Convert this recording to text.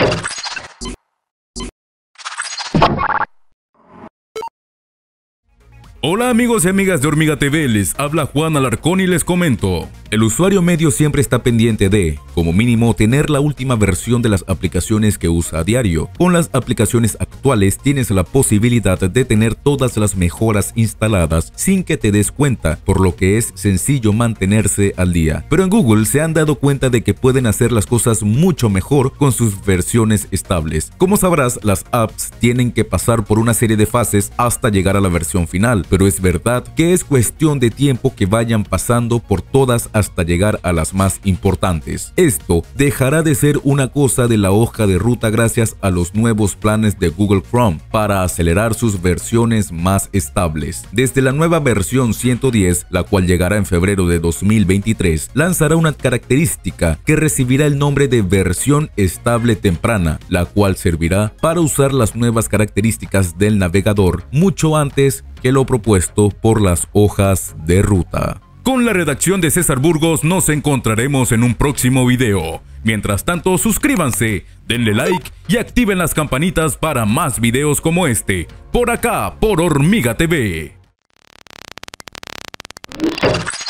Hola amigos y amigas de Hormiga TV, les habla Juan Alarcón y les comento. El usuario medio siempre está pendiente de, como mínimo, tener la última versión de las aplicaciones que usa a diario. Con las aplicaciones actuales tienes la posibilidad de tener todas las mejoras instaladas sin que te des cuenta, por lo que es sencillo mantenerse al día. Pero en Google se han dado cuenta de que pueden hacer las cosas mucho mejor con sus versiones estables. Como sabrás, las apps tienen que pasar por una serie de fases hasta llegar a la versión final, pero es verdad que es cuestión de tiempo que vayan pasando por todas hasta llegar a las más importantes. Esto dejará de ser una cosa de la hoja de ruta gracias a los nuevos planes de Google Chrome para acelerar sus versiones más estables. Desde la nueva versión 110, la cual llegará en febrero de 2023, lanzará una característica que recibirá el nombre de versión estable temprana, la cual servirá para usar las nuevas características del navegador mucho antes que lo propuesto por las hojas de ruta. Con la redacción de César Burgos nos encontraremos en un próximo video. Mientras tanto, suscríbanse, denle like y activen las campanitas para más videos como este, por acá, por Hormiga TV.